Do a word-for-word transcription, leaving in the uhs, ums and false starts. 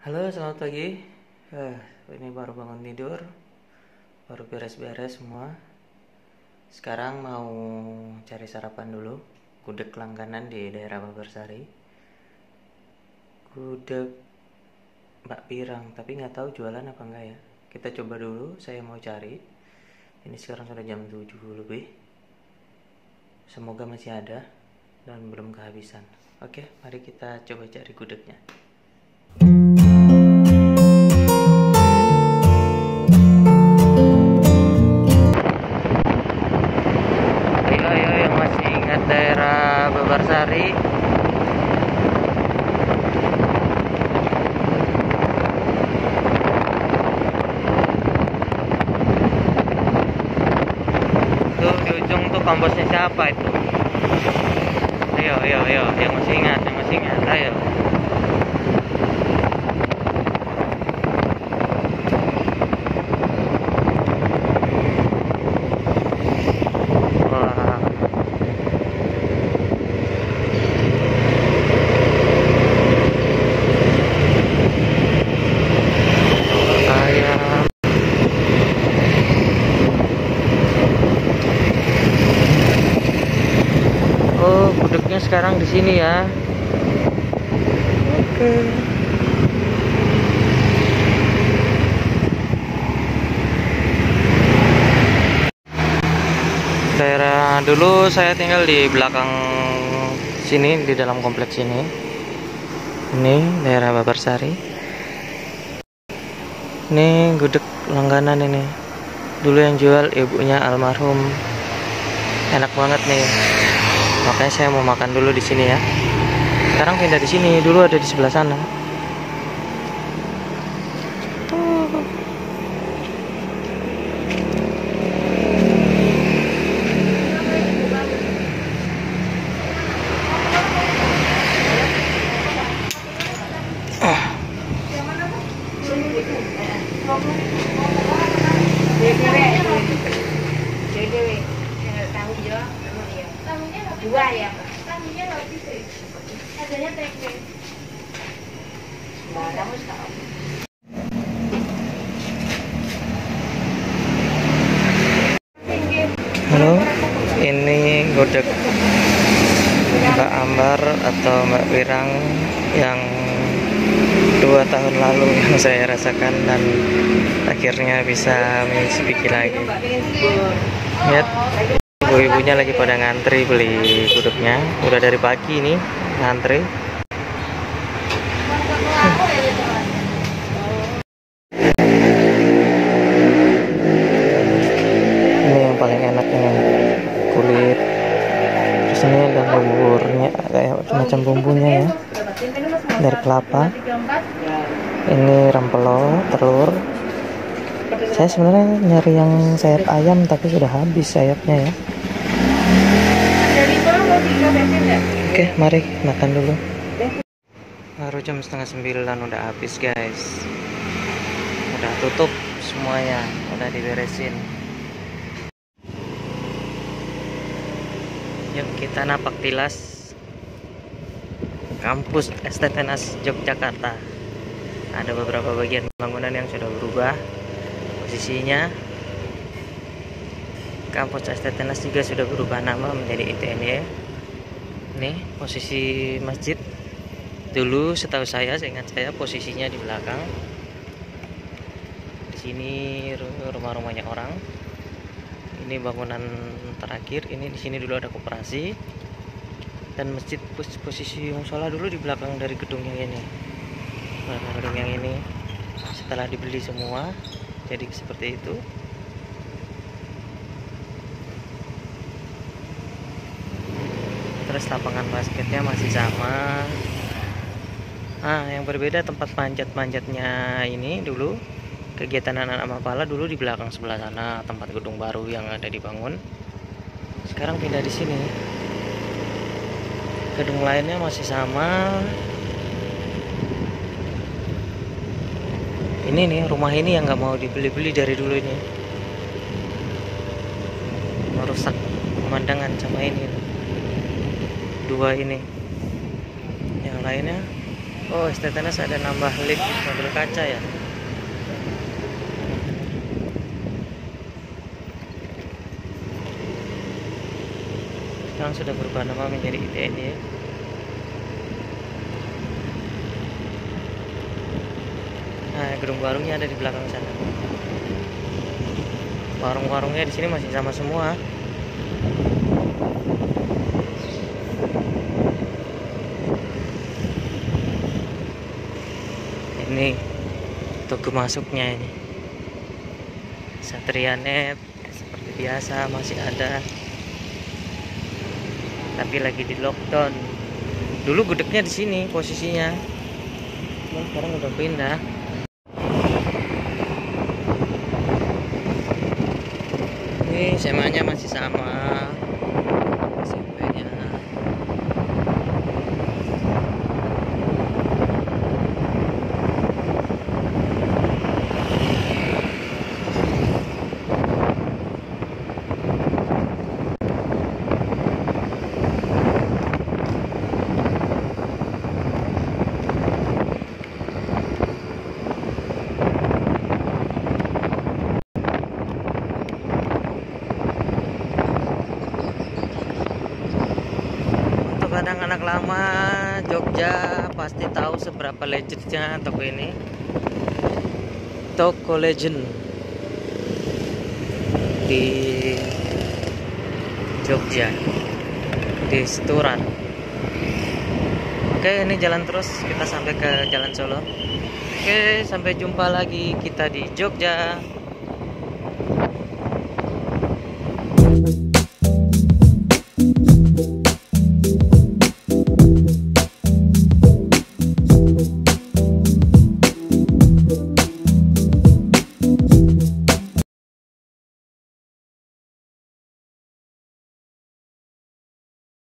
Halo, selamat pagi. Eh, ini baru bangun tidur, baru beres-beres semua. Sekarang mau cari sarapan dulu. Gudeg langganan di daerah Babarsari. Gudeg Mbak Pirang, tapi nggak tahu jualan apa enggak ya. Kita coba dulu. Saya mau cari. Ini sekarang sudah jam tujuh lebih. Semoga masih ada dan belum kehabisan. Oke, mari kita coba cari gudegnya. Daerah Babarsari. Tuh di ujung tuh kampusnya siapa itu? Ayo, ayo, ayo, yang masih ingat, yang masih ingat, ayo. Gudegnya sekarang di sini ya. Oke. Daerah dulu saya tinggal di belakang sini, di dalam kompleks ini. Ini daerah Babarsari. Ini gudeg langganan ini. Dulu yang jual ibunya almarhum. Enak banget nih. Makanya saya mau makan dulu di sini ya. Sekarang pindah di sini, dulu ada di sebelah sana. Dua ya, tamunya roti sih. Adanya tempe. Nah, kamu tahu. Halo, ini gudeg Mbak Ambar atau Mbak Pirang yang dua tahun lalu yang saya rasakan dan akhirnya bisa mencicipi lagi. Lihat. Ibu-ibunya lagi pada ngantri beli gudegnya. Udah dari pagi ini ngantri. Ini yang paling enak ini, kulit. Terus ini ada buburnya, kayak macam bumbunya ya, dari kelapa. Ini rempelo, telur. Saya sebenarnya nyari yang sayap ayam tapi sudah habis sayapnya ya. Oke, mari makan dulu. Baru jam setengah sembilan udah habis guys. Udah tutup semuanya, udah diberesin. Yuk kita napak tilas kampus S T Tenas Yogyakarta. Ada beberapa bagian bangunan yang sudah berubah posisinya. Kampus S T Tenas juga sudah berubah nama menjadi I T N Y. Nih posisi masjid dulu, setahu saya, seingat saya posisinya di belakang. Di sini rumah-rumahnya orang. Ini bangunan terakhir. Ini di sini dulu ada koperasi dan masjid. Posisi musola dulu di belakang dari gedung yang ini. Belakang gedung yang ini. Setelah dibeli semua, jadi seperti itu. Terus lapangan basketnya masih sama. Ah, yang berbeda tempat manjat-manjatnya ini dulu. Kegiatan anak-anak Mapala dulu di belakang sebelah sana, tempat gedung baru yang ada dibangun. Sekarang pindah di sini. Gedung lainnya masih sama. Ini nih rumah ini yang nggak mau dibeli-beli dari dulu ini. Merusak pemandangan sama ini. Dua ini. Yang lainnya Oh, S T Tenas ada nambah lift mobil kaca ya. Sekarang sudah berubah nama menjadi I T N ya. Nah, gedung warungnya ada di belakang sana. Warung-warungnya di sini masih sama semua. Ini toko masuknya ini. Satrianet seperti biasa masih ada. Tapi lagi di lockdown. Dulu gudegnya di sini posisinya. Nah, sekarang udah pindah. Ini S M A-nya masih sama. S M P-nya. Kadang anak lama Jogja pasti tahu seberapa legendnya toko ini. Toko legend di Jogja, di Seturan. Oke, ini jalan terus kita sampai ke Jalan Solo. Oke, sampai jumpa lagi kita di Jogja.